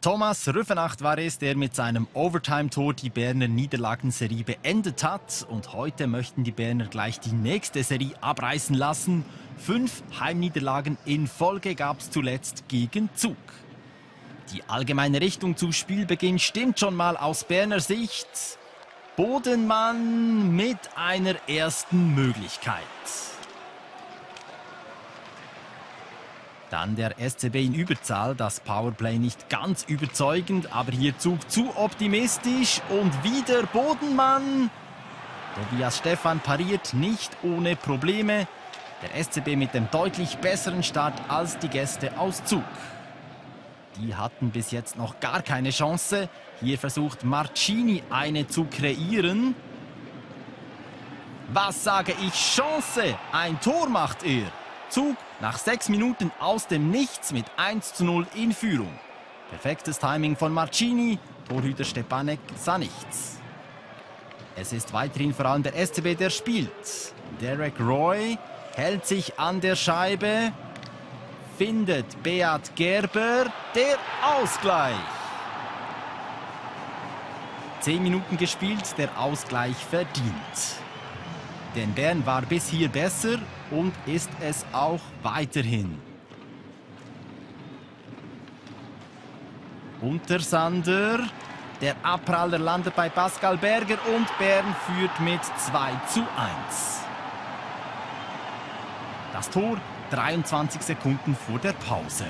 Thomas Rüfenacht war es, der mit seinem Overtime-Tor die Berner Niederlagenserie beendet hat. Und heute möchten die Berner gleich die nächste Serie abreißen lassen. 5 Heimniederlagen in Folge gab es zuletzt gegen Zug. Die allgemeine Richtung zu Spielbeginn stimmt schon mal aus Berner Sicht. Bodenmann mit einer ersten Möglichkeit. Dann der SCB in Überzahl, das Powerplay nicht ganz überzeugend, aber hier Zug zu optimistisch und wieder Bodenmann. Tobias Stephan pariert nicht ohne Probleme. Der SCB mit dem deutlich besseren Start als die Gäste aus Zug. Die hatten bis jetzt noch gar keine Chance. Hier versucht Marcini eine zu kreieren. Was sage ich? Chance! Ein Tor macht er. Zug nach 6 Minuten aus dem Nichts mit 1:0 in Führung. Perfektes Timing von Marcini, Torhüter Stepanek sah nichts. Es ist weiterhin vor allem der SCB, der spielt. Derek Roy hält sich an der Scheibe, findet Beat Gerber, der Ausgleich. 10 Minuten gespielt, der Ausgleich verdient. Denn Bern war bis hier besser und ist es auch weiterhin. Untersander, der Abpraller landet bei Pascal Berger und Bern führt mit 2:1. Das Tor 23 Sekunden vor der Pause.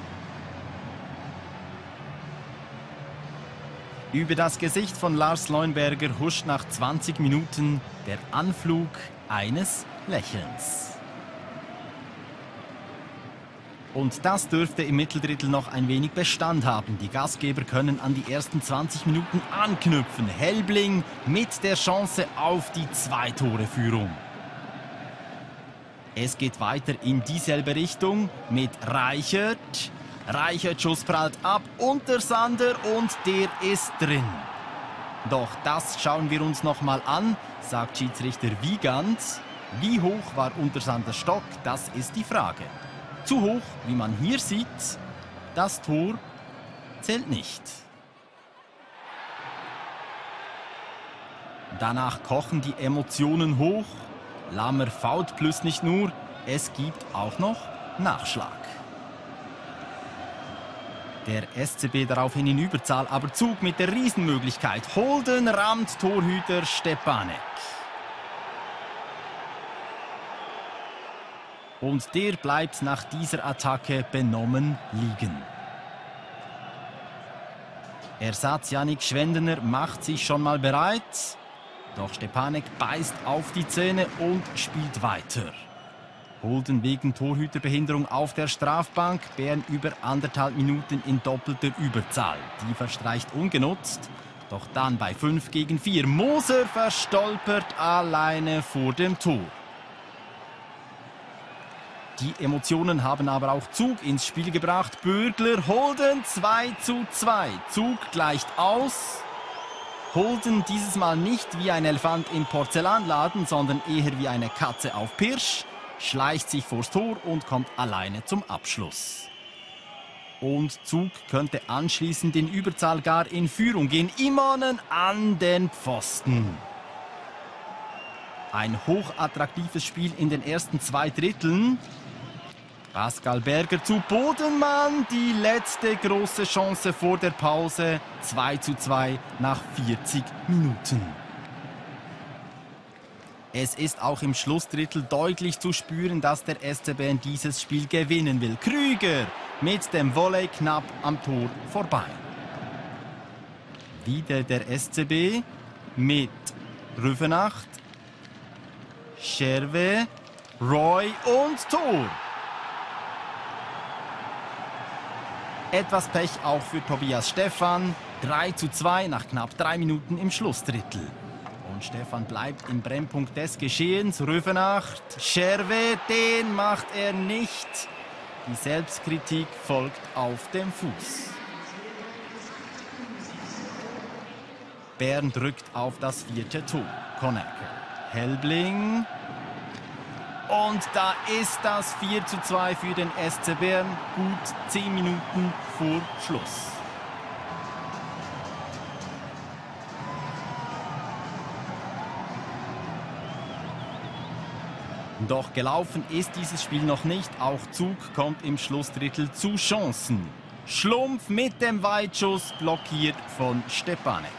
Über das Gesicht von Lars Leuenberger huscht nach 20 Minuten der Anflug eines Lächelns. Und das dürfte im Mitteldrittel noch ein wenig Bestand haben. Die Gastgeber können an die ersten 20 Minuten anknüpfen. Helbling mit der Chance auf die 2-Tore-Führung. Es geht weiter in dieselbe Richtung mit Reichert. Reichert Schuss prallt ab, Untersander und der ist drin. Doch das schauen wir uns noch mal an, sagt Schiedsrichter Wiegand. Wie hoch war Untersanders Stock, das ist die Frage. Zu hoch, wie man hier sieht, das Tor zählt nicht. Danach kochen die Emotionen hoch. Lammer fault plus nicht nur, es gibt auch noch Nachschlag. Der SCB daraufhin in Überzahl, aber Zug mit der Riesenmöglichkeit. Holden rammt Torhüter Stepanek. Und der bleibt nach dieser Attacke benommen liegen. Ersatz Yannick Schwendener macht sich schon mal bereit. Doch Stepanek beißt auf die Zähne und spielt weiter. Holden wegen Torhüterbehinderung auf der Strafbank. Bern über 1,5 Minuten in doppelter Überzahl. Die verstreicht ungenutzt. Doch dann bei 5 gegen 4. Moser verstolpert alleine vor dem Tor. Die Emotionen haben aber auch Zug ins Spiel gebracht. Bürgler, Holden 2:2. Zug gleicht aus. Holden dieses Mal nicht wie ein Elefant im Porzellanladen, sondern eher wie eine Katze auf Pirsch. Schleicht sich vors Tor und kommt alleine zum Abschluss. Und Zug könnte anschließend in Überzahl gar in Führung gehen. Immonen an den Pfosten. Ein hochattraktives Spiel in den ersten 2 Dritteln. Pascal Berger zu Bodenmann. Die letzte große Chance vor der Pause. 2:2 nach 40 Minuten. Es ist auch im Schlussdrittel deutlich zu spüren, dass der SCB dieses Spiel gewinnen will. Krüger mit dem Volley knapp am Tor vorbei. Wieder der SCB mit Rüfenacht, Scherwe, Roy und Tor. Etwas Pech auch für Tobias Stephan. 3:2 nach knapp 3 Minuten im Schlussdrittel. Und Stephan bleibt im Brennpunkt des Geschehens. Rüfenacht, Scherwe, den macht er nicht. Die Selbstkritik folgt auf dem Fuß. Bern drückt auf das 4. Tor. Conacher, Helbling. Und da ist das 4:2 für den SC Bern. Gut 10 Minuten vor Schluss. Doch gelaufen ist dieses Spiel noch nicht. Auch Zug kommt im Schlussdrittel zu Chancen. Schlumpf mit dem Weitschuss, blockiert von Stepanek.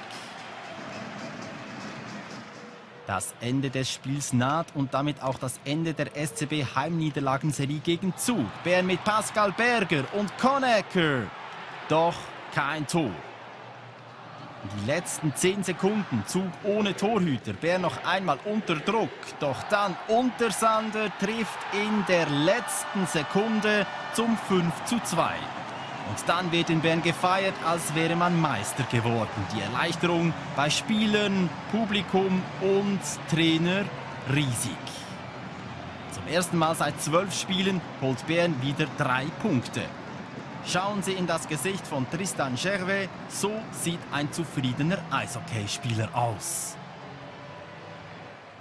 Das Ende des Spiels naht und damit auch das Ende der SCB Heimniederlagenserie gegen Zug. Bern mit Pascal Berger und Conacher. Doch kein Tor. Die letzten 10 Sekunden, Zug ohne Torhüter. Bern noch einmal unter Druck. Doch dann Untersander trifft in der letzten Sekunde zum 5:2. Und dann wird in Bern gefeiert, als wäre man Meister geworden. Die Erleichterung bei Spielern, Publikum und Trainer riesig. Zum ersten Mal seit 12 Spielen holt Bern wieder 3 Punkte. Schauen Sie in das Gesicht von Tristan Gervais, so sieht ein zufriedener Eishockeyspieler aus.